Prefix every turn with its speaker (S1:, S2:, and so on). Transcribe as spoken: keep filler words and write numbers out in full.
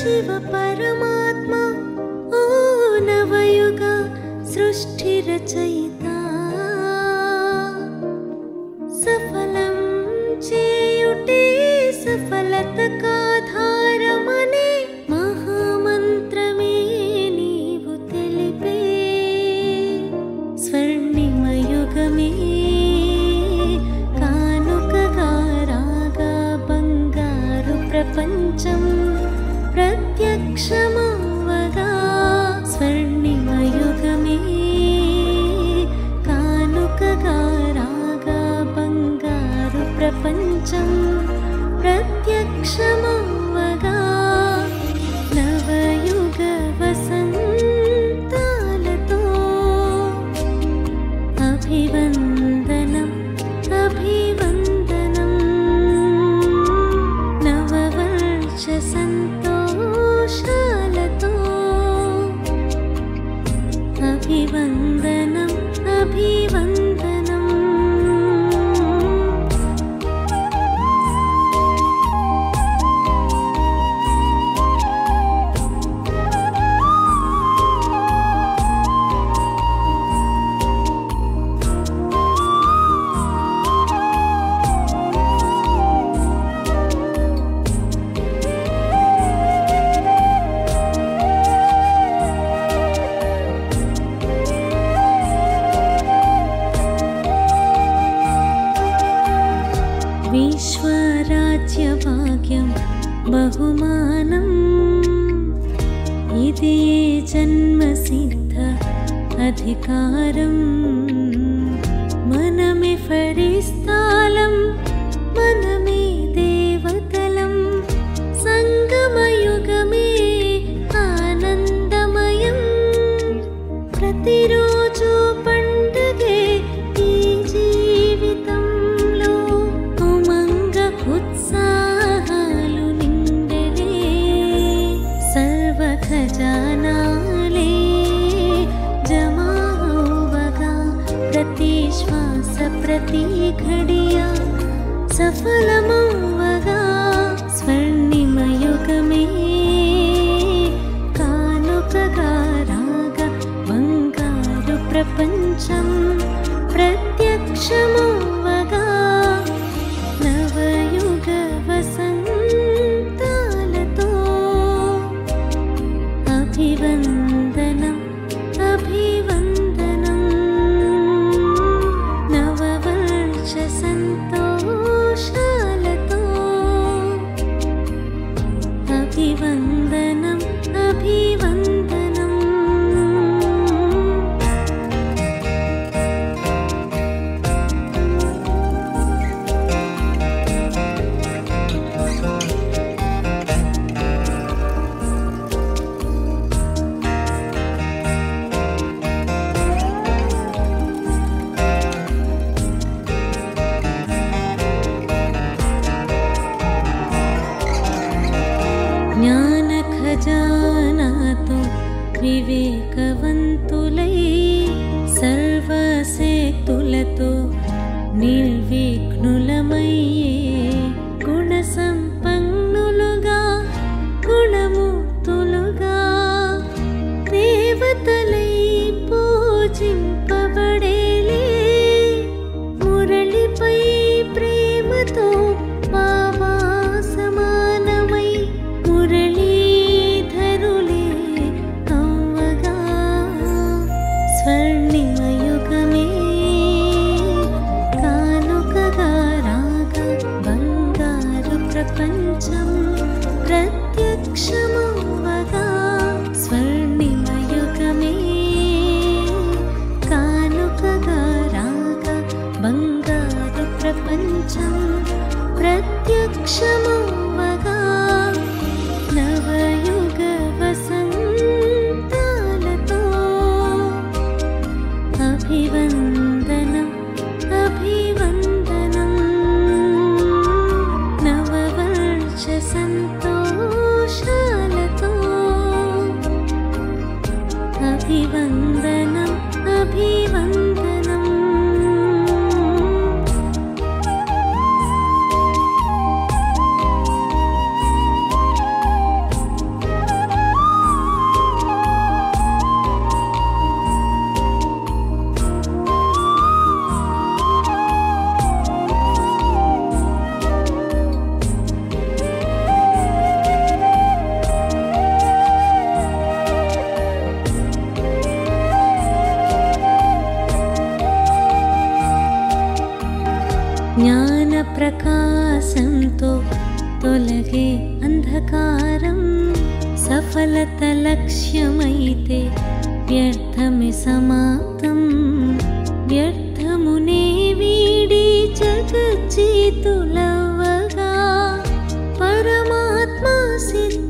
S1: शिव परमात्मा ओ नवयुग सृष्टि रचयिता सफलं चेयुटे सफलतकाधारमने महामंत्रमे नीवु तेलिपे स्वर्णिमयुगमे प्रपंचम प्रत्यक्षमवगा स्वर्णिमयुगमे कानुकगारागा बंगारु प्रपंचम प्रत्यक्षमवगा नवयुग वसंतालतो अभिवंदनम अभिवंदनम संतोषालतो अभिवंदनम अभिवंदनम विश्वराज्यभाग्यं बहुमानम् इति जन्मसिद्ध अधिकारं मनमे फरिस्तालं मनमे देवतलं संगमयुगमे आनंदमयं प्रतिरोजु पंडगे ई जीवितंलो उत्साहालु निंडले सर्व खजानाले जमावगा प्रति श्वास प्रति घड़िया सफलमवगा स्वर्णिमयुगमे कानुकगारागा बंगारु प्रपंचम प्रत्यक्षमवगा नवयुग वसंतालतो अभिवंदनम अभिवंदनम नववर्ष संतोषालतो अभिवंदनम अभिवंदनम ज्ञान खजानातो विवेकवंतुलै सर्वशक्तुलतो निर्विघ्नुलमయ్యే गुणसंपन्नुलुगा गुणमूर्तुलुगा देवतलै पूजिंपबडेले मुरళిపై प्रेमतो बाबा समानमै मुरलीधरुले अव्वगा स्वर्णिमयुगमे कानुकगारागा बंगारु प्रपंचम प्रत्यक्षमवगा स्वर्णिमयुगमे कानुकगारागा बंगारु प्रपंचम प्रत्यक्षमवगा नवयुग वसंतालतो अभिवंदनम अभिवंदनम नववर्ष संतोषालतो अभिवंदनम अभिवंदनम సఫలత లక్ష్యమైతే వ్యర్థమే సమాప్తం. వ్యర్థమునే వీడి జగజ్జీతులవ్వగా పరమాత్మ సిద్ధ